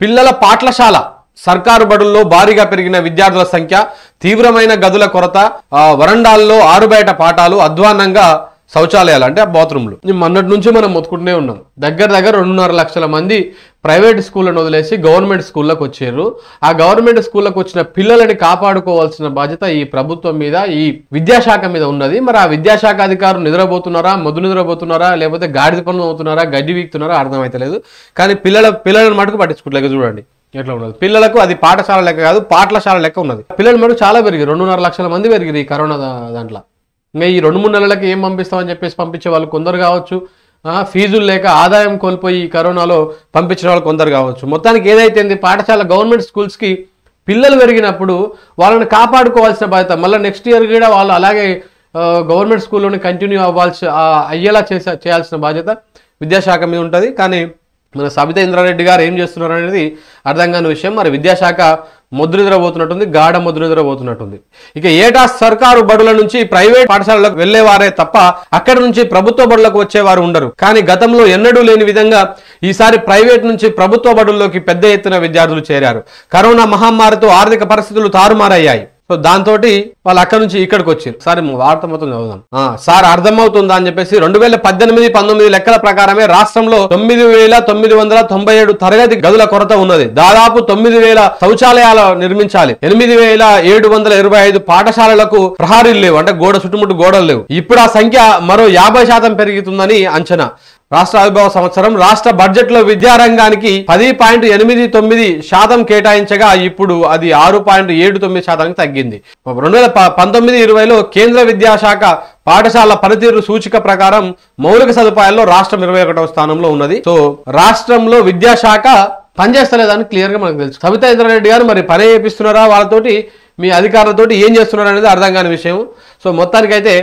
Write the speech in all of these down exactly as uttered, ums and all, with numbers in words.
పిల్లల పాఠశాల సర్కారు బడుల్లో భారీగా పెరిగిన విద్యార్థుల సంఖ్య, తీవ్రమైన గదుల కొరత, వరండాల్లో ఆరుబయట పాఠాలు, అధ్వాన్నంగా శౌచాలయాలు అంటే బాత్రూమ్లు. మొన్నటి నుంచి మనం మొత్తుకుంటూనే ఉన్నాం. దగ్గర దగ్గర రెండున్నర లక్షల మంది ప్రైవేట్ స్కూళ్ళను వదిలేసి గవర్నమెంట్ స్కూళ్ళకు వచ్చారు. ఆ గవర్నమెంట్ స్కూళ్ళకు వచ్చిన పిల్లలని కాపాడుకోవాల్సిన బాధ్యత ఈ ప్రభుత్వం మీద, ఈ విద్యాశాఖ మీద ఉన్నది. మరి ఆ విద్యాశాఖ అధికారులు నిద్రపోతున్నారా, మొద్దు నిద్రపోతున్నారా, లేకపోతే గాడిద పనులు అవుతున్నారా, గడ్డి వీక్తున్నారా అర్థమైతలేదు. కానీ పిల్లల పిల్లలను మటుకు పట్టించుకోవట్లేదు. చూడండి ఎట్లా ఉన్నది. పిల్లలకు అది పాఠశాల లెక్క కాదు, పాఠశాల లెక్క ఉన్నది. పిల్లల మటుకు చాలా పెరిగి రెండున్నర లక్షల మంది పెరిగిరు ఈ కరోనా దాంట్లో. ఇంకా ఈ రెండు మూడు నెలలకి ఏం పంపిస్తామని చెప్పేసి పంపించే వాళ్ళు కొందరు కావచ్చు, ఫీజులు లేక ఆదాయం కోల్పోయి ఈ కరోనాలో పంపించిన వాళ్ళు కొందరు కావచ్చు. మొత్తానికి ఏదైతే పాఠశాల గవర్నమెంట్ స్కూల్స్కి పిల్లలు పెరిగినప్పుడు వాళ్ళని కాపాడుకోవాల్సిన బాధ్యత, మళ్ళీ నెక్స్ట్ ఇయర్ కూడా వాళ్ళు అలాగే గవర్నమెంట్ స్కూల్లోనే కంటిన్యూ అవ్వాల్సి అయ్యేలా చేసే చేయాల్సిన బాధ్యత విద్యాశాఖ మీద ఉంటుంది. కానీ మన సబితా ఇంద్రారెడ్డి గారు ఏం చేస్తున్నారు అనేది అర్థం కాని విషయం. మరి విద్యాశాఖ మొద్దు నిద్రపోతున్నట్టుంది, గాఢ మొద్దు నిద్రపోతున్నట్టుంది. ఇక ఏటా సర్కారు బడుల నుంచి ప్రైవేట్ పాఠశాలలకు వెళ్లేవారే తప్ప అక్కడి నుంచి ప్రభుత్వ బడులకు వచ్చేవారు ఉండరు. కానీ గతంలో ఎన్నడూ లేని విధంగా ఈసారి ప్రైవేట్ నుంచి ప్రభుత్వ బడుల్లోకి పెద్ద ఎత్తున విద్యార్థులు చేరారు. కరోనా మహమ్మారితో ఆర్థిక పరిస్థితులు తారుమారయ్యాయి. సో దాంతో వాళ్ళు అక్కడి నుంచి ఇక్కడికి వచ్చారు. సార్ వార్త మొత్తం చదువుదాం. సార్ అర్థమవుతుందా అని చెప్పేసి రెండు వేల పద్దెనిమిది పంతొమ్మిది లెక్కల ప్రకారమే రాష్ట్రంలో తొమ్మిది వేల తొమ్మిది వందల తొంభై ఏడు తరగతి గదుల కొరత ఉన్నది. దాదాపు తొమ్మిది వేల శౌచాలయాలు నిర్మించాలి. ఎనిమిది వేల ఏడు వందల ఇరవై ఐదు పాఠశాలలకు ప్రహారీలు లేవు, అంటే గోడ చుట్టుముట్టు గోడలు లేవు. ఇప్పుడు ఆ సంఖ్య మరో యాభై శాతం పెరుగుతుందని అంచనా. రాష్ట్ర ఆవిర్భావ సంవత్సరం రాష్ట్ర బడ్జెట్ లో విద్యారంగానికి పది పాయింట్ ఎనిమిది తొమ్మిది శాతం కేటాయించగా ఇప్పుడు అది ఆరు పాయింట్ ఏడు తొమ్మిది శాతానికి తగ్గింది. రెండు వేల పంతొమ్మిది ఇరవైలో కేంద్ర విద్యాశాఖ పాఠశాల పనితీరు సూచిక ప్రకారం మౌలిక సదుపాయాల్లో రాష్ట్రం ఇరవై ఒకటవ స్థానంలో ఉన్నది. సో రాష్ట్రంలో విద్యాశాఖ పనిచేస్తలేదని క్లియర్ గా మనకు తెలుసు. సబితా ఇంద్రారెడ్డి గారు మరి పని చేపిస్తున్నారా, వాళ్ళతోటి మీ అధికారులతోటి ఏం చేస్తున్నారు అనేది అర్థం కాని విషయం. సో మొత్తానికైతే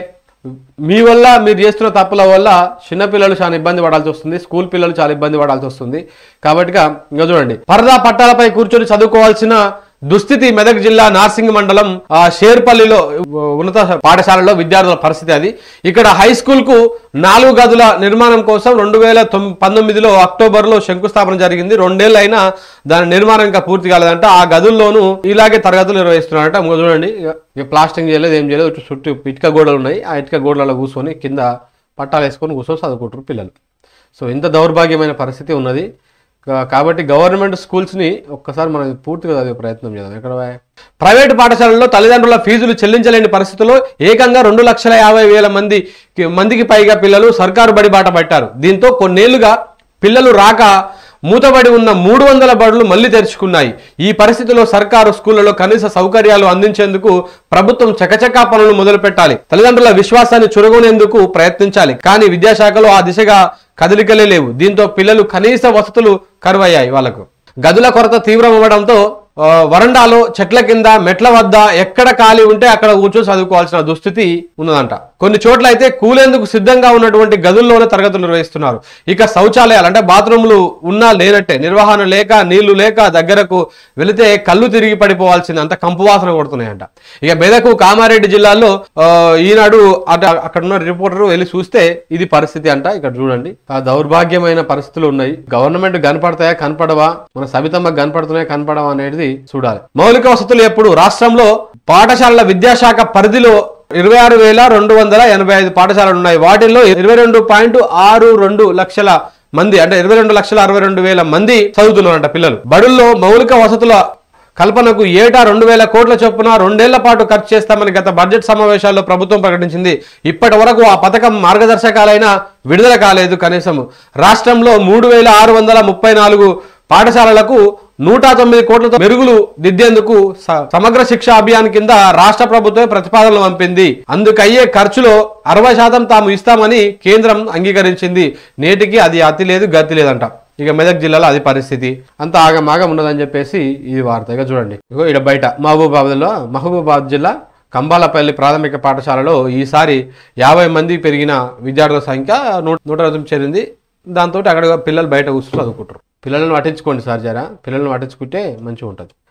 మీ వల్ల మీరు చేస్తున్న తప్పుల వల్ల చిన్నపిల్లలు చాలా ఇబ్బంది పడాల్సి వస్తుంది, స్కూల్ పిల్లలు చాలా ఇబ్బంది పడాల్సి వస్తుంది. కాబట్టి ఇంకా చూడండి, పరదా పట్టాలపై కూర్చొని చదువుకోవాల్సిన దుస్థితి మెదక్ జిల్లా నార్సింగ్ మండలం షేర్పల్లిలో ఉన్నత పాఠశాలలో విద్యార్థుల పరిస్థితి అది. ఇక్కడ హై స్కూల్ కు నాలుగు గదుల నిర్మాణం కోసం రెండు వేల పంతొమ్మిదిలో అక్టోబర్ లో శంకుస్థాపన జరిగింది. రెండేళ్ళు అయినా దాని నిర్మాణం ఇంకా పూర్తి కాలేదంట. ఆ గదుల్లోనూ ఇలాగే తరగతులు నిర్వహిస్తున్నారంట. చూడండి, ప్లాస్టింగ్ చేయలేదు, ఏం చేయలేదు, చుట్టూ ఇటుక గోడలు ఉన్నాయి. ఆ ఇటుక గోడలలో కూర్చొని కింద పట్టాలు వేసుకొని కూర్చొని చదువుకుంటారు పిల్లలు. సో ఇంత దౌర్భాగ్యమైన పరిస్థితి ఉన్నది. కాబట్టి గవర్నమెంట్ స్కూల్స్ని ఒక్కసారి మనం పూర్తిగా చదివే ప్రయత్నం చేద్దాం. ఎక్కడ ప్రైవేటు పాఠశాలల్లో తల్లిదండ్రుల ఫీజులు చెల్లించలేని పరిస్థితుల్లో ఏకంగా రెండు లక్షల యాభై వేల మంది మందికి పైగా పిల్లలు సర్కారు బడి బాట పట్టారు. దీంతో కొన్నేళ్లుగా పిల్లలు రాక మూతబడి ఉన్న మూడు వందల బడులు మళ్లీ తెరుచుకున్నాయి. ఈ పరిస్థితిలో సర్కారు స్కూళ్లలో కనీస సౌకర్యాలు అందించేందుకు ప్రభుత్వం చకచకా పనులు మొదలు పెట్టాలి. తల్లిదండ్రుల విశ్వాసాన్ని చురగొనేందుకు ప్రయత్నించాలి. కానీ విద్యాశాఖలో ఆ దిశగా కదలికలే లేవు. దీంతో పిల్లలు కనీస వసతులు కరువయ్యాయి. వాళ్లకు గదుల కొరత తీవ్రమవడంతో వరండాలో, చెట్ల కింద, మెట్ల వద్ద ఎక్కడ ఖాళీ ఉంటే అక్కడ కూర్చొని చదువుకోవాల్సిన దుస్థితి ఉన్నదంట. కొన్ని చోట్ల అయితే కూలేందుకు సిద్ధంగా ఉన్నటువంటి గదుల్లోనే తరగతులు నిర్వహిస్తున్నారు. ఇక శౌచాలయాలు అంటే బాత్రూములు ఉన్నా లేనట్టే, నిర్వహణ లేక, నీళ్లు లేక దగ్గరకు వెళితే కళ్ళు తిరిగి పడిపోవాల్సింది, అంత కంపు వాసన కొడుతున్నాయంట. ఇక మెదకు, కామారెడ్డి జిల్లాల్లో ఈనాడు అక్కడ ఉన్న రిపోర్టర్ వెళ్ళి చూస్తే ఇది పరిస్థితి అంట. ఇక్కడ చూడండి, ఆ దౌర్భాగ్యమైన పరిస్థితులు ఉన్నాయి. గవర్నమెంట్ కనపడతాయా కనపడవా, మన సబితమ్మ కనపడుతున్నాయా కనపడవా అనేది చూడాలి. మౌలిక వసతులు ఎప్పుడు రాష్ట్రంలో పాఠశాలల విద్యాశాఖ పరిధిలో ఇరవై ఆరు వేల రెండు వందల ఎనభై ఐదు పాఠశాలలు ఉన్నాయి. వాటిల్లో ఇరవై రెండు పాయింట్ ఆరు రెండు లక్షల మంది అంటే ఇరవై రెండు లక్షల అరవై రెండు వేల మంది చదువుతున్నారంట పిల్లలు. బడుల్లో మౌలిక వసతుల కల్పనకు ఏటా రెండు వేల కోట్ల చొప్పున రెండేళ్ల పాటు ఖర్చు చేస్తామని గత బడ్జెట్ సమావేశాల్లో ప్రభుత్వం ప్రకటించింది. ఇప్పటి వరకు ఆ పథకం మార్గదర్శకాలైనా విడుదల కాలేదు. కనీసం రాష్ట్రంలో మూడు వేల ఆరు వందల ముప్పై నాలుగు పాఠశాలలకు నూట తొమ్మిది కోట్లతో మెరుగులు దిద్దేందుకు సమగ్ర శిక్ష అభియాన్ కింద రాష్ట్ర ప్రభుత్వం ప్రతిపాదనలు పంపింది. అందుకయ్యే ఖర్చులో అరవై శాతం తాము ఇస్తామని కేంద్రం అంగీకరించింది. నేటికి అది అతి లేదు గతి లేదంట. ఇక మెదక్ జిల్లాలో అది పరిస్థితి, అంత ఆగమాగం ఉన్నదని చెప్పేసి ఈ వార్త. ఇక చూడండి, ఇగో ఇక్కడ బయట మహబూబాబాద్లో మహబూబాబాద్ జిల్లా కంబాలపల్లి ప్రాథమిక పాఠశాలలో ఈసారి యాభై మంది పెరిగిన విద్యార్థుల సంఖ్య నూట నూట చేరింది. దాంతో అక్కడ పిల్లలు బయట కూర్చొని చదువుకుంటారు. పిల్లలను పట్టించుకోండి సార్, జరా పిల్లలను పట్టించుకుంటే మంచిగా ఉంటుంది.